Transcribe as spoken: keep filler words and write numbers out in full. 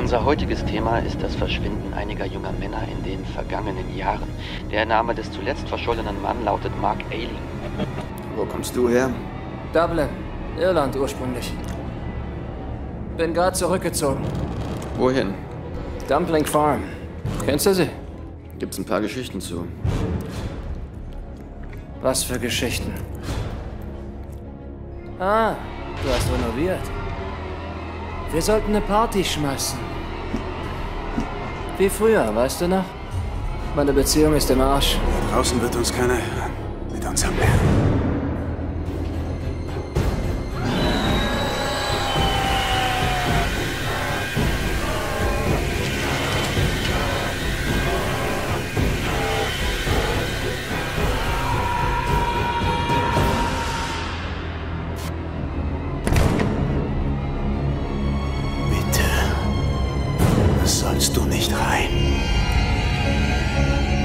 Unser heutiges Thema ist das Verschwinden einiger junger Männer in den vergangenen Jahren. Der Name des zuletzt verschollenen Mann lautet Mark Ayling. Wo kommst du her? Dublin, Irland ursprünglich. Bin gerade zurückgezogen. Wohin? Dumpling Farm. Kennst du sie? Gibt's ein paar Geschichten zu. Was für Geschichten? Ah, du hast renoviert. Wir sollten eine Party schmeißen. Wie früher, weißt du noch? Meine Beziehung ist im Arsch. Draußen wird uns keiner hören. Mit unserem Lärm. Bitte. Sollst du nicht rein?